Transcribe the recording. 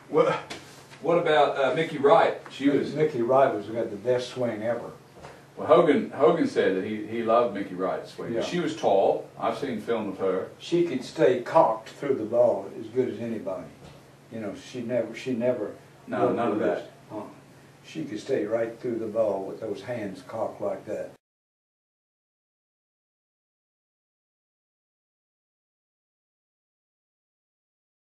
What about Mickey Wright? Mickey Wright got the best swing ever. Well, Hogan said that he loved Mickey Wright's swing. Yeah. She was tall. I've seen film of her. She could stay cocked through the ball as good as anybody. You know, she never. No, none of that. She could stay right through the ball with those hands cocked like that.